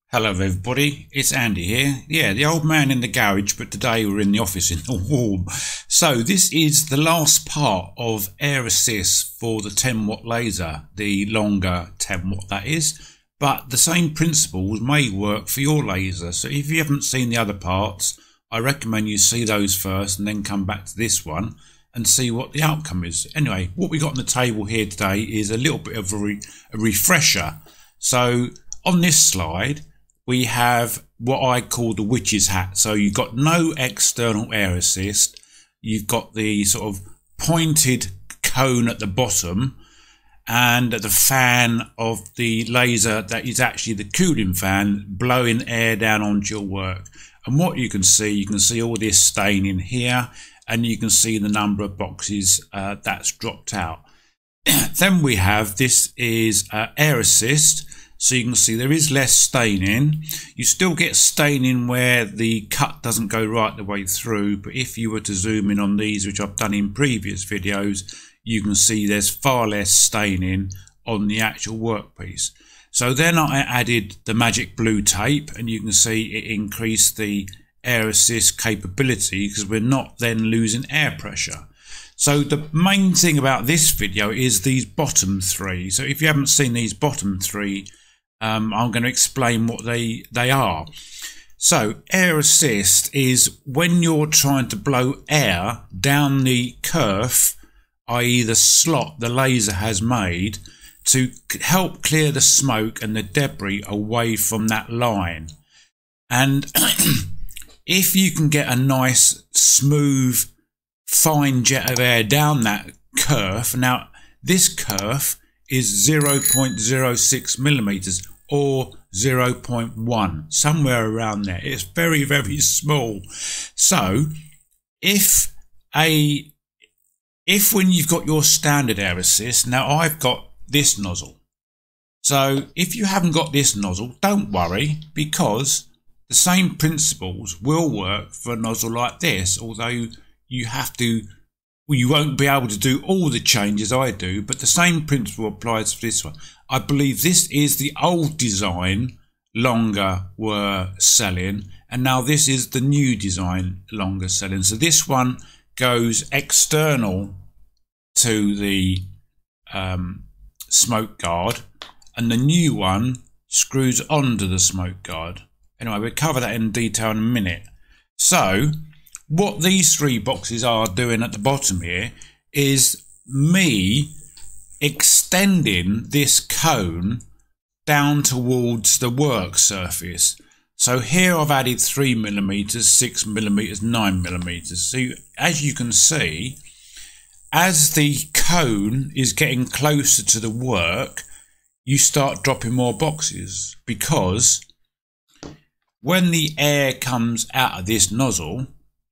Hello everybody, it's Andy here. Yeah, the old man in the garage, but today we're in the office in the warm. So this is the last part of air assist for the 10W laser, the longer 10W that is. But the same principles may work for your laser. So if you haven't seen the other parts, I recommend you see those first and then come back to this one and see what the outcome is. Anyway, what we got on the table here today is a little bit of a refresher. So on this slide, we have what I call the witch's hat. So you've got no external air assist. You've got the sort of pointed cone at the bottom and the fan of the laser that is actually the cooling fan blowing air down onto your work. And what you can see all this staining here, and you can see the number of boxes that's dropped out. Then we have, this is air assist. So you can see there is less staining. You still get staining where the cut doesn't go right the way through, but if you were to zoom in on these, which I've done in previous videos, you can see there's far less staining on the actual workpiece. So then I added the magic blue tape, and you can see it increased the air assist capability because we're not then losing air pressure. So the main thing about this video is these bottom three. So if you haven't seen these bottom three, I'm going to explain what they are. So air assist is when you're trying to blow air down the kerf, i.e. the slot the laser has made, to help clear the smoke and the debris away from that line. And if you can get a nice smooth fine jet of air down that kerf, now this kerf is 0.06 millimeters or 0.1, somewhere around there. It's very, very small. So if when you've got your standard air assist, now I've got this nozzle. So if you haven't got this nozzle, don't worry, because the same principles will work for a nozzle like this, although you have to, you won't be able to do all the changes I do, but the same principle applies for this one. I believe this is the old design Longer were selling, and now this is the new design Longer selling. So this one goes external to the smoke guard, and the new one screws onto the smoke guard. Anyway, we'll cover that in detail in a minute. So what these three boxes are doing at the bottom here is me extending this cone down towards the work surface. So here I've added 3 millimeters, 6 millimeters, 9 millimeters. So as you can see, as the cone is getting closer to the work, you start dropping more boxes, because when the air comes out of this nozzle,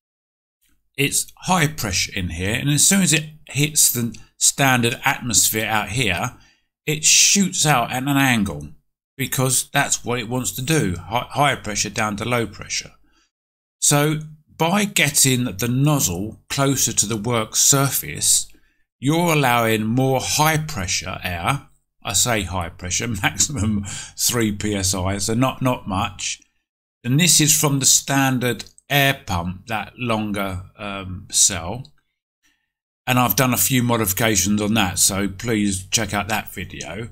it's high pressure in here, and as soon as it hits the standard atmosphere out here, it shoots out at an angle, because that's what it wants to do, high pressure down to low pressure. So by getting the nozzle closer to the work surface, you're allowing more high pressure air. I say high pressure, maximum 3 psi, so not much. And this is from the standard air pump, that Longer cell, and I've done a few modifications on that, so please check out that video.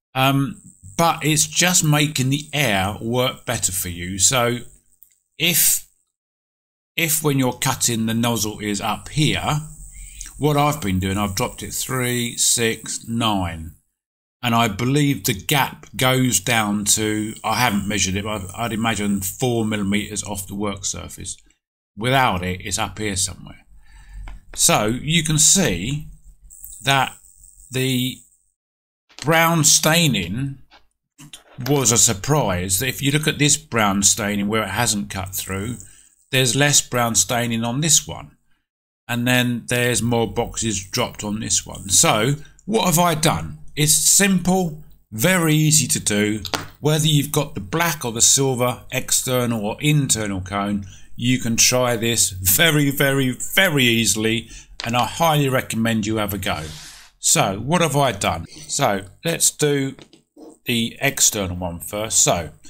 But it's just making the air work better for you. So if when you're cutting, the nozzle is up here, what I've been doing, I've dropped it 3, 6, 9, and I believe the gap goes down to, I haven't measured it, but I'd imagine 4 millimeters off the work surface. Without it, it's up here somewhere. So you can see that the brown staining was a surprise. If you look at this brown staining where it hasn't cut through, there's less brown staining on this one, and then there's more boxes dropped on this one. So what have I done? It's simple, very easy to do. Whether you've got the black or the silver external or internal cone, you can try this very, very, very easily, and I highly recommend you have a go. So what have I done? So let's do the external one first. So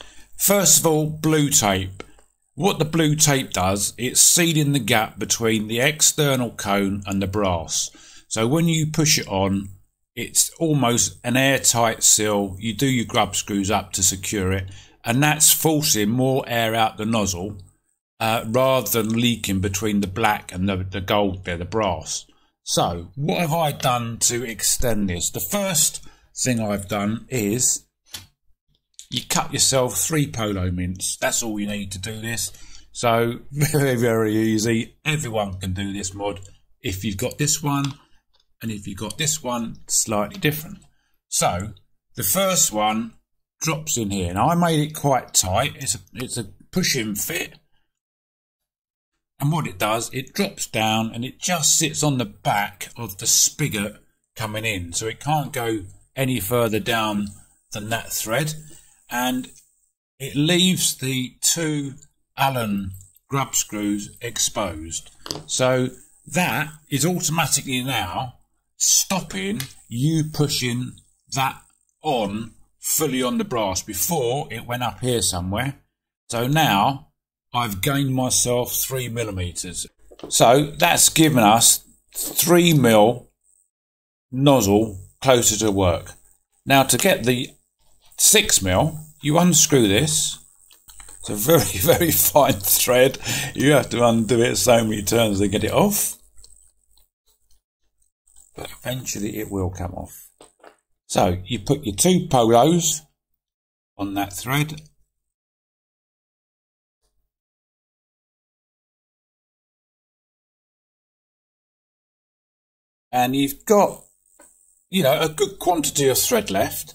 First of all, blue tape. What the blue tape does, it's sealing the gap between the external cone and the brass. So when you push it on, it's almost an airtight seal. You do your grub screws up to secure it, and that's forcing more air out the nozzle rather than leaking between the black and the gold there, the brass. So what have I done to extend this? The first thing I've done is you cut yourself 3 polo mints. That's all you need to do this. So very, very easy. Everyone can do this mod. If you've got this one, and if you've got this one, slightly different. So the first one drops in here. Now I made it quite tight. It's a push-in fit. And what it does, it drops down and it just sits on the back of the spigot coming in. So it can't go any further down than that thread. And it leaves the 2 Allen grub screws exposed. So that is automatically now stopping you pushing that on fully on the brass. Before it went up here somewhere. So now I've gained myself 3mm. So that's given us 3mm nozzle closer to work. Now to get the 6mm, you unscrew this. It's a very, very fine thread. You have to undo it so many turns to get it off. But eventually it will come off. So you put your 2 polos on that thread. And you've got, you know, a good quantity of thread left.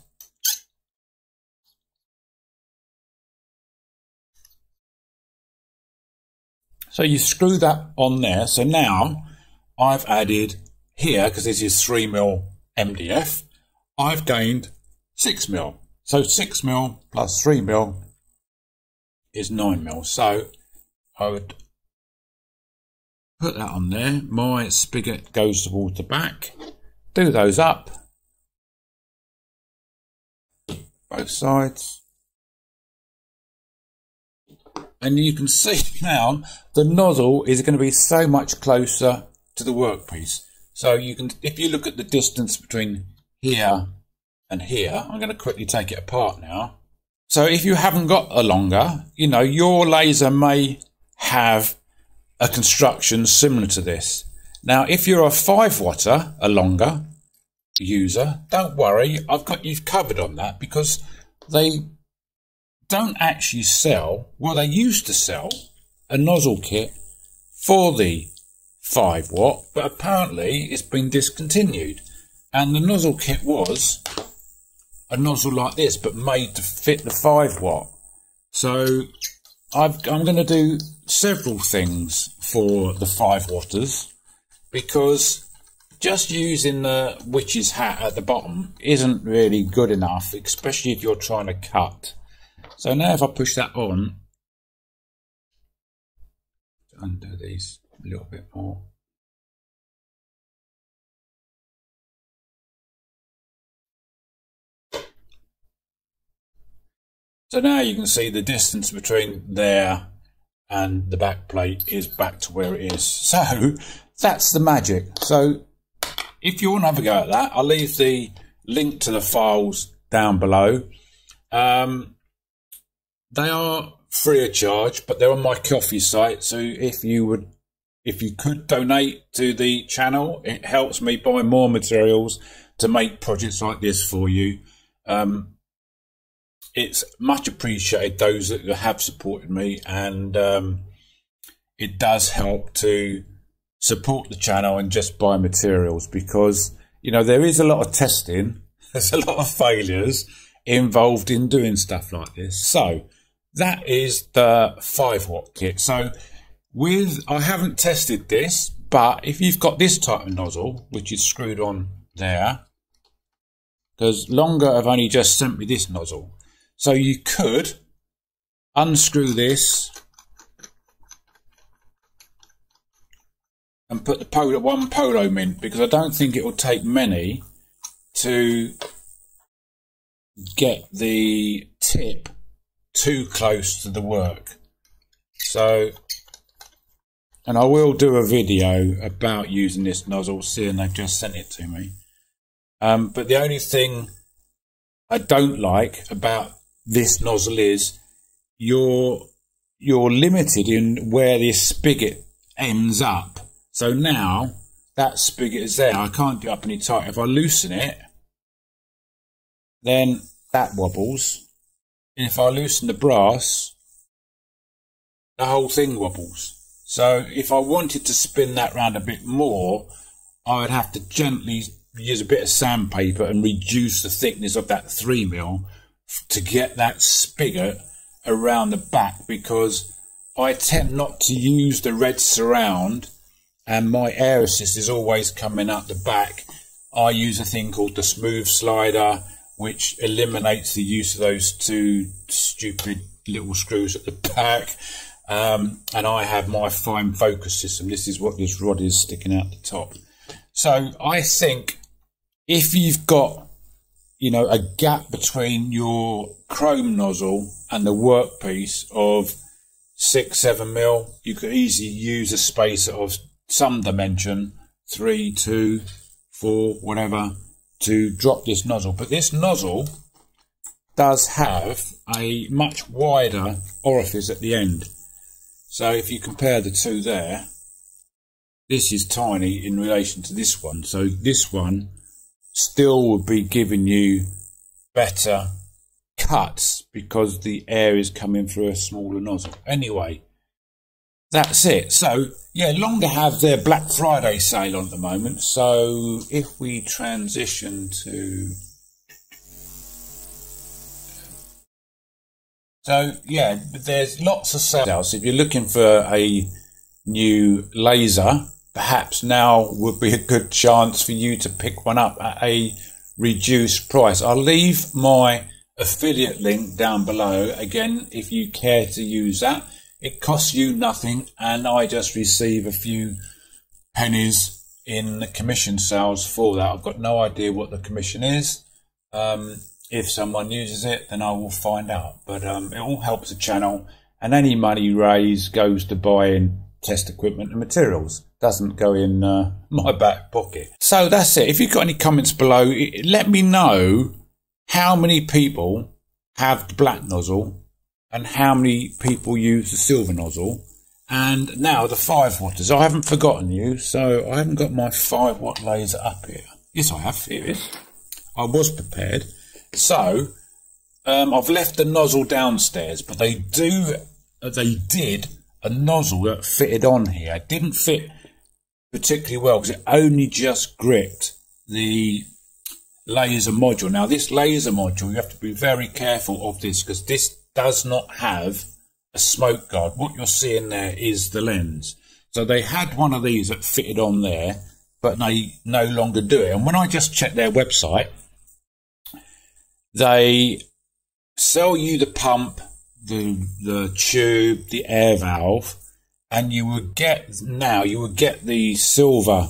So you screw that on there. So now I've added here, because this is 3mm MDF, I've gained 6mm. So 6mm plus 3mm is 9mm. So I would put that on there. My spigot goes towards the back. Do those up. Both sides. And you can see now the nozzle is going to be so much closer to the workpiece. So you can, if you look at the distance between here and here, I'm going to quickly take it apart now. So if you haven't got a longer, you know, your laser may have a construction similar to this. Now, if you're a 5-watter, a longer user, don't worry, I've got you covered on that, because they don't actually sell, well, they used to sell a nozzle kit for the 5-watt, but apparently it's been discontinued. And the nozzle kit was a nozzle like this, but made to fit the 5-watt. So I'm going to do several things for the 5-watters, because just using the witch's hat at the bottom isn't really good enough, especially if you're trying to cut. So now if I push that on, undo these a little bit more. So now you can see the distance between there and the back plate is back to where it is. So that's the magic. So if you want to have a go at that, I'll leave the link to the files down below. They are free of charge, but they're on my Ko-fi site. So if you could donate to the channel, it helps me buy more materials to make projects like this for you. It's much appreciated, those that have supported me, and it does help to support the channel and just buy materials, because, you know, there is a lot of testing, there's a lot of failures involved in doing stuff like this. So that is the 5-watt kit. So I haven't tested this, but if you've got this type of nozzle, which is screwed on there, because Longer have only just sent me this nozzle. So you could unscrew this and put the one polo mint, because I don't think it will take many to get the tip too close to the work. So, and I will do a video about using this nozzle, seeing they've just sent it to me. But the only thing I don't like about this nozzle is you're limited in where this spigot ends up. So now that spigot is there. I can't do it up any tighter. If I loosen it, then that wobbles. And if I loosen the brass, the whole thing wobbles. So if I wanted to spin that round a bit more, I would have to gently use a bit of sandpaper and reduce the thickness of that 3mm to get that spigot around the back, because I tend not to use the red surround and my air assist is always coming out the back. I use a thing called the smooth slider, which eliminates the use of those two stupid little screws at the back. And I have my fine focus system. This is what this rod is sticking out the top. So I think if you've got, you know, a gap between your chrome nozzle and the workpiece of 6-7mm, you could easily use a spacer of some dimension, 3, 2, 4, whatever, to drop this nozzle. But this nozzle does have a much wider orifice at the end. So if you compare the two there, this is tiny in relation to this one. So this one still would be giving you better cuts because the air is coming through a smaller nozzle. Anyway, that's it. So yeah, Longer have their Black Friday sale on at the moment. So if we transition to, so yeah, there's lots of sales. If you're looking for a new laser, perhaps now would be a good chance for you to pick one up at a reduced price. I'll leave my affiliate link down below. Again, if you care to use that, it costs you nothing, and I just receive a few pennies in the commission sales for that. I've got no idea what the commission is. If someone uses it, then I will find out. But it all helps the channel, and any money raised goes to buying test equipment and materials. Doesn't go in my back pocket. So that's it. If you've got any comments below, let me know how many people have the black nozzle and how many people use the silver nozzle. And now the 5-watters. I haven't forgotten you, so I haven't got my 5-watt laser up here. Yes, I have. Here it is. I was prepared. So I've left the nozzle downstairs, but they did a nozzle that fitted on here. It didn't fit particularly well because it only just gripped the laser module. Now this laser module, you have to be very careful of this, because this does not have a smoke guard. What you're seeing there is the lens. So they had one of these that fitted on there, but they no longer do it. And when I just checked their website, they sell you the pump, the tube, the air valve, and you would get the silver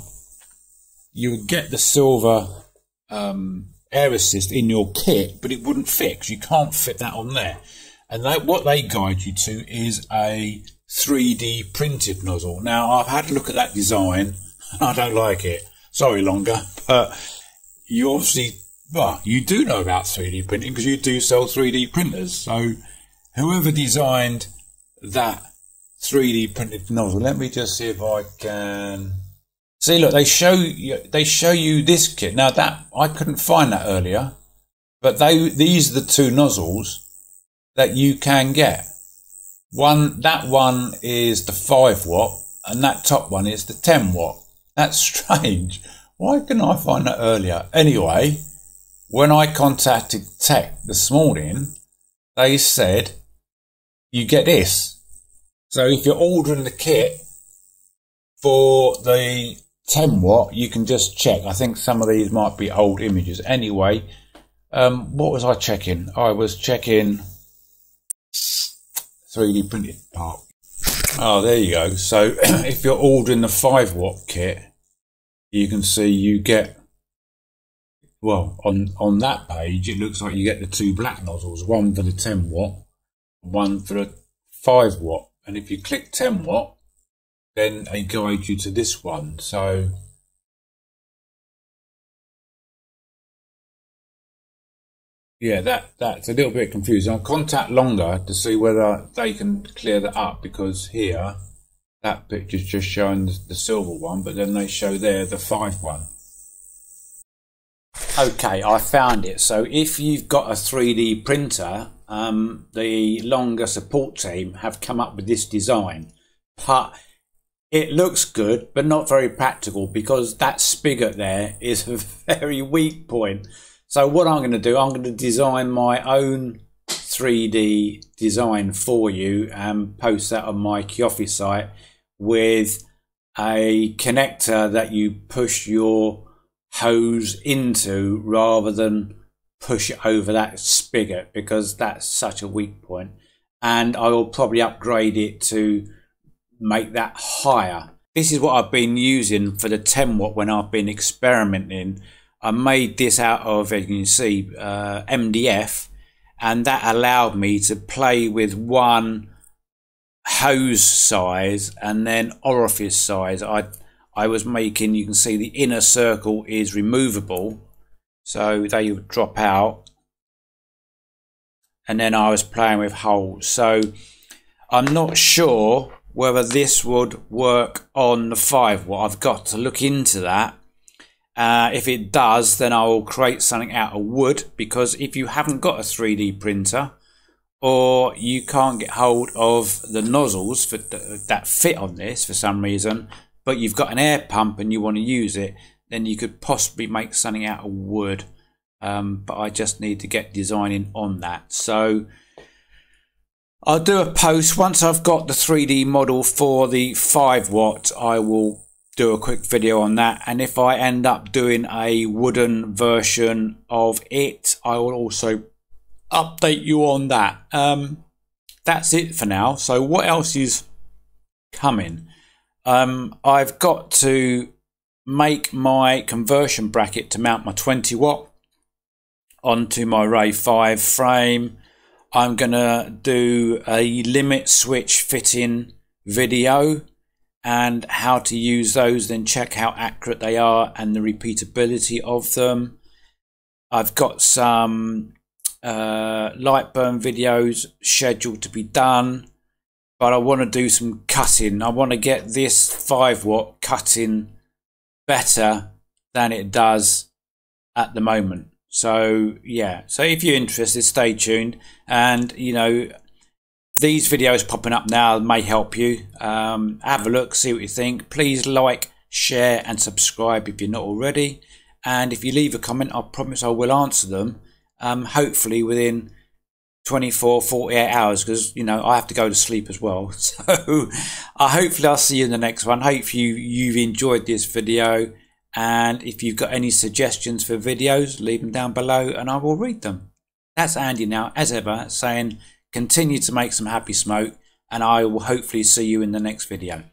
air assist in your kit, but it wouldn't fit because you can't fit that on there. And what they guide you to is a 3D printed nozzle. Now I've had a look at that design and I don't like it. Sorry, Longer, but you obviously, well, you do know about 3D printing because you do sell 3D printers. So whoever designed that 3D printed nozzle, let me just see if I can see. Look, they show you this kit. Now that I couldn't find that earlier, but these are the two nozzles that you can get. That one is the 5-watt and that top one is the 10-watt. That's strange. Why couldn't I find that earlier? Anyway, when I contacted Tech this morning, they said you get this. So if you're ordering the kit for the 10-watt, you can just check. I think some of these might be old images. Anyway, what was I checking? I was checking 3D printed part. Oh, there you go. So if you're ordering the 5-watt kit, you can see you get, well, on that page, it looks like you get the two black nozzles, one for the 10-watt, one for a 5 watt, and if you click 10 watt, then they guide you to this one. So yeah, that's a little bit confusing. I'll contact Longer to see whether they can clear that up, because here that picture's just showing the silver one, but then they show there the 5 one. Okay, I found it. So if you've got a 3D printer, the Longer support team have come up with this design, but it looks good but not very practical, because that spigot there is a very weak point. So what I'm going to do, I'm going to design my own 3D design for you and post that on my Kiofi site with a connector that you push your hose into rather than push it over that spigot, because that's such a weak point. And I will probably upgrade it to make that higher. This is what I've been using for the 10 watt when I've been experimenting. I made this out of, as you can see, MDF, and that allowed me to play with one hose size and then orifice size. I was making, you can see the inner circle is removable, so they would drop out, and then I was playing with holes. So I'm not sure whether this would work on the 5 watt. I've got to look into that. If it does, then I will create something out of wood, because if you haven't got a 3D printer, or you can't get hold of the nozzles that fit on this for some reason, but you've got an air pump and you want to use it, then you could possibly make something out of wood. But I just need to get designing on that. So I'll do a post once I've got the 3D model for the 5 watt. I will do a quick video on that, and if I end up doing a wooden version of it, I will also update you on that. That's it for now. So what else is coming? I've got to make my conversion bracket to mount my 20 watt onto my Ray5 frame. I'm gonna do a limit switch fitting video and how to use those, then check how accurate they are and the repeatability of them. I've got some light burn videos scheduled to be done, but I want to do some cutting. I want to get this 5 watt cutting better than it does at the moment. So yeah, so if you're interested, stay tuned, and you know, these videos popping up now may help you. Have a look, see what you think. Please like, share and subscribe if you're not already. And if you leave a comment, I promise I will answer them, hopefully within 24, 48 hours, because you know I have to go to sleep as well. So hopefully I'll see you in the next one. Hope you've enjoyed this video, and if you've got any suggestions for videos, leave them down below and I will read them. That's Andy now, as ever, saying continue to make some happy smoke, and I will hopefully see you in the next video.